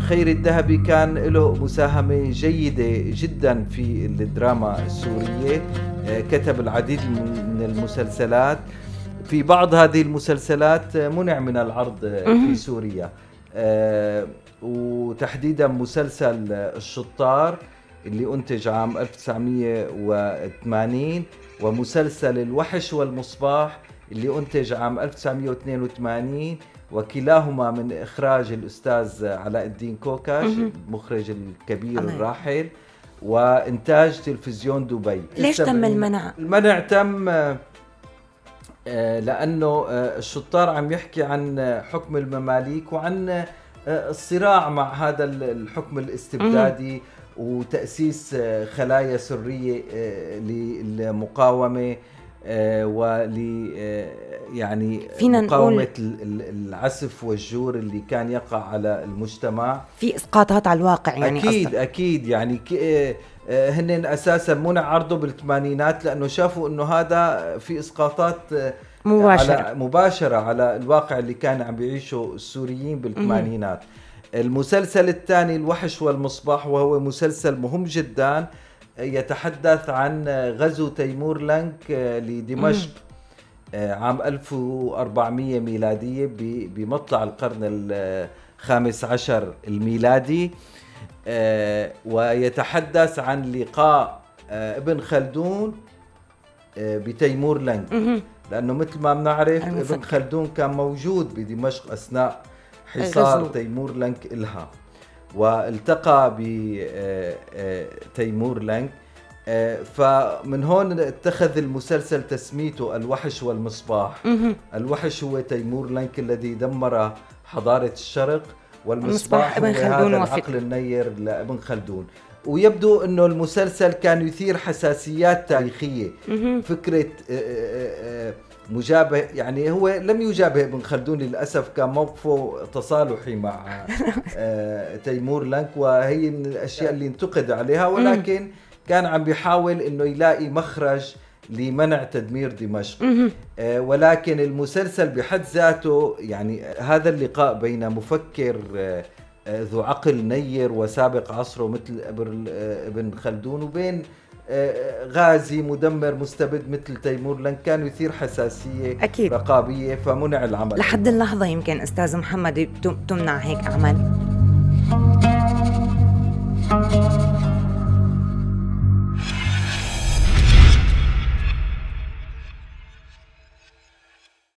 خيري الذهبي كان له مساهمة جيدة جدا في الدراما السورية، كتب العديد من المسلسلات. في بعض هذه المسلسلات منع من العرض في سوريا، وتحديدا مسلسل الشطار اللي أنتج عام 1980، ومسلسل الوحش والمصباح اللي أنتج عام 1982، وكلاهما من إخراج الأستاذ علاء الدين كوكاش المخرج الكبير الراحل، وإنتاج تلفزيون دبي. ليش تم المنع؟ المنع تم لأنه الشطار عم يحكي عن حكم المماليك وعن الصراع مع هذا الحكم الاستبدادي وتأسيس خلايا سرية للمقاومة يعني فينا مقاومة العسف والجور اللي كان يقع على المجتمع. في إسقاطات على الواقع يعني. أكيد يعني هن أساسا منع عرضه بالثمانينات لأنه شافوا أنه هذا في إسقاطات مباشرة على الواقع اللي كان عم بيعيشه السوريين بالثمانينات. المسلسل الثاني الوحش والمصباح، وهو مسلسل مهم جدا، يتحدث عن غزو تيمور لنك لدمشق عام 1400 ميلادية بمطلع القرن الخامس عشر الميلادي، ويتحدث عن لقاء ابن خلدون بتيمور لنك، لأنه مثل ما بنعرف ابن خلدون كان موجود بدمشق أثناء حصار تيمور لنك إلها، والتقى بتيمور لنك. فمن هون اتخذ المسلسل تسميته الوحش والمصباح. الوحش هو تيمور لنك الذي دمر حضارة الشرق، والمصباح هو هذا العقل النير لابن خلدون. ويبدو انه المسلسل كان يثير حساسيات تاريخية، فكرة مجابه، يعني هو لم يجابه ابن خلدون للأسف، كان موقفه تصالحي مع تيمور لنك، وهي من الأشياء اللي انتقد عليها، ولكن كان عم بيحاول انه يلاقي مخرج لمنع تدمير دمشق. ولكن المسلسل بحد ذاته، يعني هذا اللقاء بين مفكر ذو عقل نير وسابق عصره مثل ابن خلدون وبين غازي مدمر مستبد مثل تيمور لنك كان يثير حساسية أكيد رقابية، فمنع العمل. لحد اللحظة يمكن أستاذ محمد تمنع هيك أعمال؟